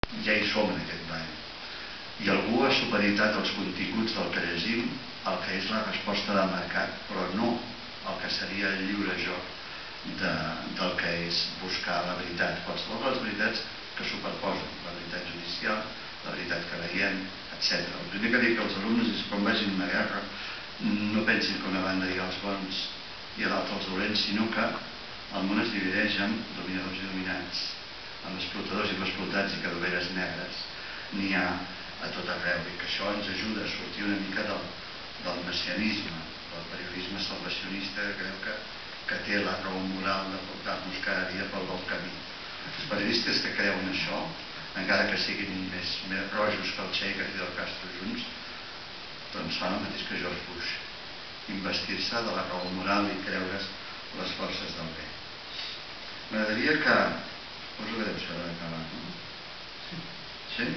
ja hi som en aquest ball. I algú ha supeditat els continguts del que llegim al que és la resposta del mercat, però no el que seria el lliure joc del que és buscar la veritat, qualsevol de les veritats que superposen, la veritat judicial, la veritat que veiem, etc. El primer que dic als alumnes és que quan vagin a una guerra no pensin que una banda hi ha els bons i a l'altra els dolents, sinó que el món es divideix en dominadors i dominats, en explotadors i explotats i cadoveres negres. N'hi ha a tot arreu i que això ens ajuda a sortir una mica del messianisme, del periodisme salvacionista que creu que té la raó moral de portar-nos cada dia pel bon camí. Els periodistes que creuen això, encara que siguin més rojos que el Che i que Fidel Castro junts, doncs fan el mateix que George Bush, investir-se de la raó moral i creure's les forces del bé. M'agradaria que... Us ho deu saber d'acabar, no? Sí?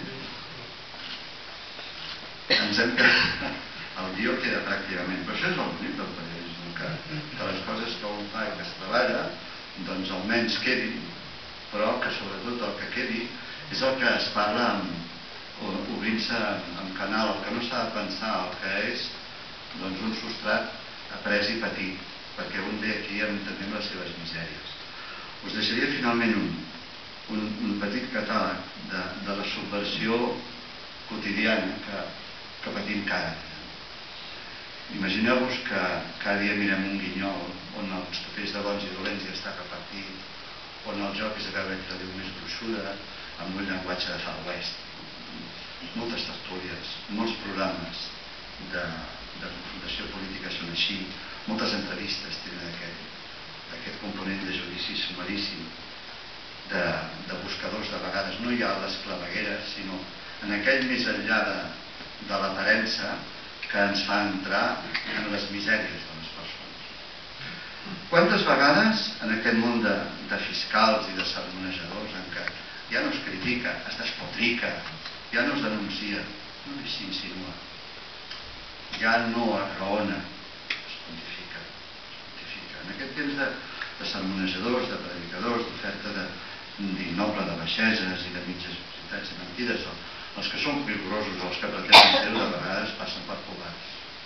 Ens hem quedat... El guió queda pràcticament... Però això és el bonic del periodisme, que les coses que un fa i que es treballa, doncs almenys quedin, però que sobretot el que quedi és el que es parla obrint-se en canal, el que no s'ha de pensar, el que és doncs un substrat après i petit, perquè un ve aquí a entendre les seves misèries. Us deixaria finalment un petit catàleg de la subversió quotidiana que patim cada dia. Imagineu-vos que cada dia mirem un guinyol on els papers de bons i dolents ja està repartit, on el joc és a veure qui la diu més gruixuda, amb un llenguatge de Far West. Moltes tertúlies, molts programes de confrontació política són així, moltes entrevistes tenen aquest component de judici sumaríssim, de buscadors de vegades. No hi ha les clavegueres, sinó en aquell més enllà de l'aparença que ens fa entrar en les misèries de les persones. Quantes vegades en aquest món de fiscals i de sermonejadors en què ja no es critica, es despotrica, ja no es denuncia, només s'insinua, ja no es raona, es pontifica. En aquest temps de sermonejadors, de predicadors, d'oferta d'innoble de baixeses i de mitges veritats i mentides, els que són rigorosos, els que pretenen ser-ho, de vegades passen per covards.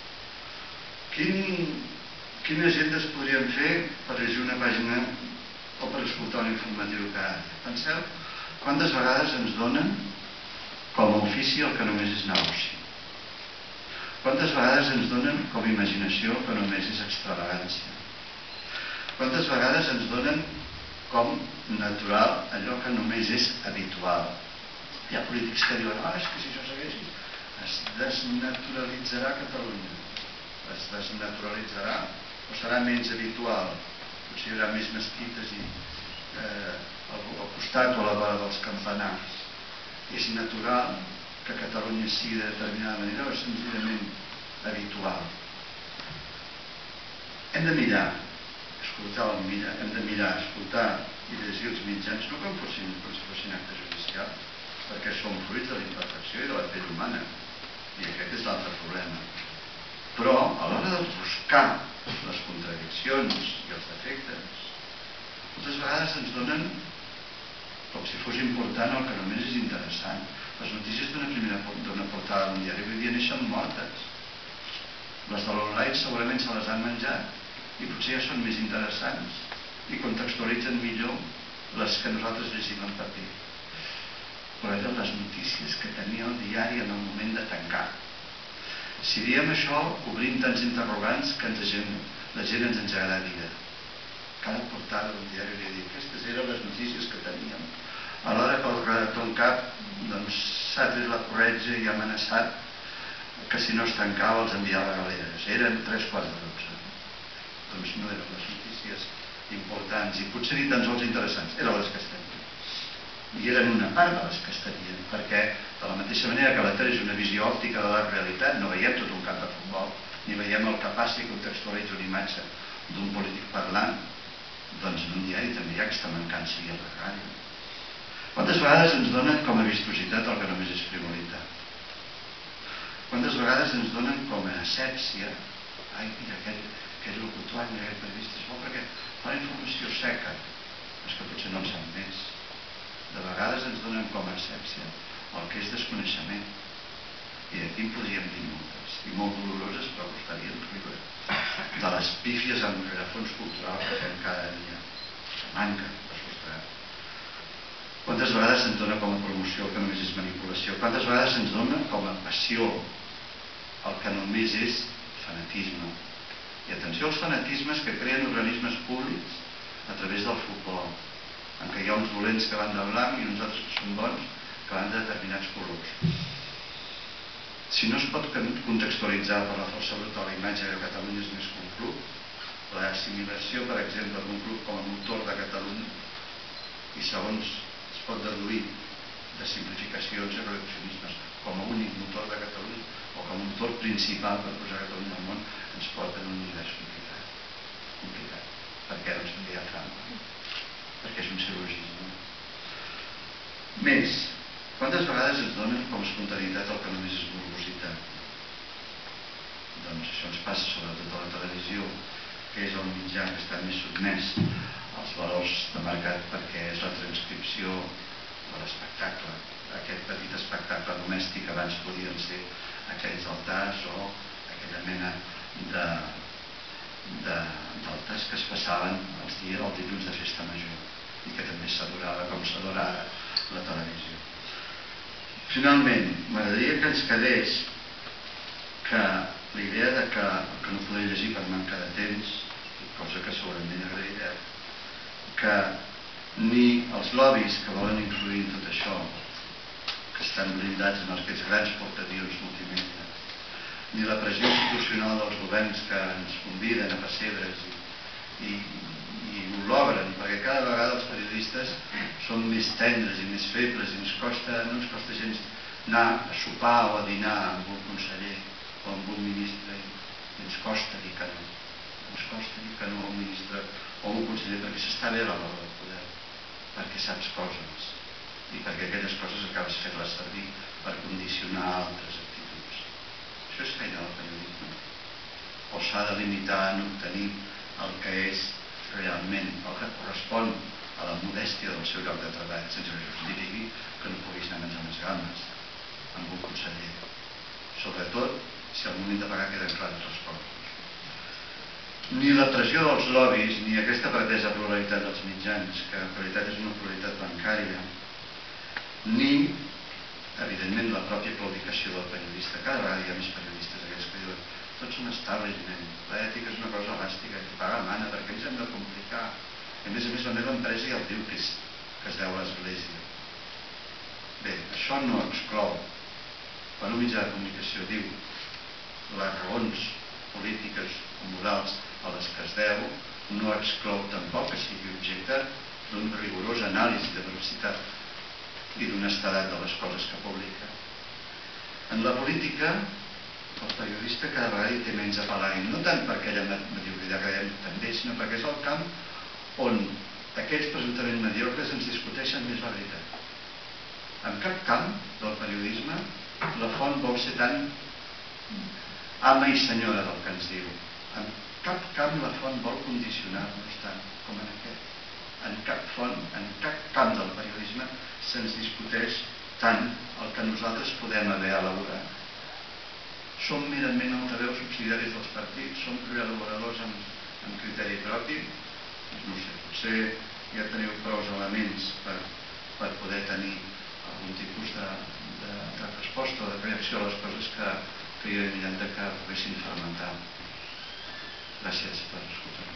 Quina gent es podrien fer per llegir una pàgina o per escoltar un informatiu cada dia? Penseu quantes vegades ens donen com a ofici el que només és negoci. Quantes vegades ens donen com a imaginació que només és extravagància. Quantes vegades ens donen com natural allò que només és habitual. Hi ha polítics que diuen és que si això segueix es desnaturalitzarà Catalunya, es desnaturalitzarà o serà menys habitual, potser hi haurà més mesquites i al costat o a la vora dels campanars. És natural que Catalunya sigui de determinada manera o és senzillament habitual? Hem de mirar, hem de mirar, escoltar i llegir els mitjans, no com si fossin actes judicials, perquè som fruits de la imperfecció i de la pell humana, i aquest és l'altre problema. Però a l'hora de buscar les contradiccions i els defectes, moltes vegades ens donen com si fos important el que només és interessant. Les notícies d'una portada d'un diari avui dia neixen mortes. Les de l'online segurament se les han menjat i potser ja són més interessants i contextualitzen millor les que nosaltres llegim en paper. Però eren les notícies que tenia el diari en el moment de tancar. Si diem això, obrim tants interrogants que la gent ens engegarà a dir. Cada portada d'un diari hauria de dir aquestes eren les notícies que teníem. A l'hora que el redactor en cap s'ha tret la corretja i ha amenaçat que si no es tancava els enviava a galeres. Eren 3:45. Doncs no eren les notícies importants i potser ni tan sols interessants, eren les que estarien. I eren una part de les que estarien, perquè de la mateixa manera que la tele és una visió òptica de la realitat, no veiem tot un camp de futbol, ni veiem el que passa i contextualitza una imatge d'un polític parlant, doncs en un diari també hi ha aquesta mancança i a la ràdio. Quantes vegades ens donen com a vistositat el que només és frivolitat? Quantes vegades ens donen com a asèpsia mira, aquest locutor, aquest periodista és bo perquè fa la informació seca, és que potser no en sap més. De vegades ens donen com a essència el que és desconeixement. I aquí en podríem dir moltes, i molt doloroses, però costarien riure. De les pífies en el rerefons cultural que fem cada dia, que manca de sostrat. Quantes vegades se'ns dona com a promoció el que només és manipulació? Quantes vegades se'ns dona com a passió el que només és fanatisme? I atenció als fanatismes que creen organismes públics a través del futbol, en què hi ha uns dolents que van de blanc i uns altres que són bons que van de determinats colors. Si no es pot contextualitzar per la força bruta la imatge que Catalunya és més que un club, l'assimilació, per exemple, d'un club com a motor de Catalunya, i segons es pot deduir de simplificacions i reduccionismes com a únic motor de Catalunya o com a motor principal per posar Catalunya al món, ens porta en un univers complicat. Per què? Doncs perquè hi ha trampa, perquè és un silogisme. Més, quantes vegades ens donen com a espontaneïtat el que només és morbositat? Doncs això ens passa sobretot a la televisió, que és el mitjà que està més sotmès als valors de mercat perquè és la transcripció de l'espectacle. Aquest petit espectacle domèstic abans podien ser aquells altars o aquella mena d'altars que es passaven el dilluns de festa major i que també s'adorava com s'adora ara la televisió. Finalment, m'agradaria que ens quedés que la idea de que no podré llegir per manca de temps, cosa que segurament agraireu, que ni els lobbies que volen influir en tot això, que estan blindats en aquests grans portaavions multimèdia, ni la pressió institucional dels governs que ens conviden a pessebres i ho logren, perquè cada vegada els periodistes són més tendres i més febles i no ens costa gens anar a sopar o a dinar amb un conseller o amb un ministre i ens costa dir que no. Ens costa dir que no a un ministre o a un conseller perquè s'està bé a la roda del poder, perquè saps coses i perquè aquelles coses acabes fent-les servir per condicionar altres actituds. Això és feina del periodisme. O s'ha de limitar en obtenir el que és realment el que correspon a la modèstia del seu lloc de treball, sense que justifiqui que no puguis anar a menjar unes gambes amb un conseller. Sobretot si al moment de pagar queden clares les coses. Ni la pressió dels lobbies, ni aquesta pretesa pluralitat dels mitjans, que en realitat és una pluralitat bancària, ni, evidentment, la pròpia claudicació del periodista. Cada vegada hi ha més periodistes aquells que diuen tots són establishment, l'ètica és una cosa elàstica, qui paga mana, perquè ens hem de complicar. A més, la meva empresa ja el diu que es deu a l'església. Bé, això no exclou. Quan un mitjà de comunicació diu les raons polítiques o morals a les que es deu, no exclou tampoc que sigui objecte d'un rigorós anàlisi de veracitat i d'honestedat de les coses que publica. En la política, el periodista cada vegada hi té menys a pelar, i no tant per aquella mediocritat que dèiem també, sinó perquè és el camp on aquells presumptament mediocres ens discuteixen més la veritat. En cap camp del periodisme la font vol ser tan ama i senyora del que ens diu. En cap camp la font vol condicionar-nos tant com en aquest. En cap camp del periodisme se'ns discuteix tant el que nosaltres podem haver elaborat. Som merament altaveus subsidiaris dels partits, som col·laboradors amb criteri propi, no sé, potser ja teniu prou elements per poder tenir algun tipus de resposta o de reacció a les coses que jo he mirat que poguessin fermentar. Gràcies per escoltar.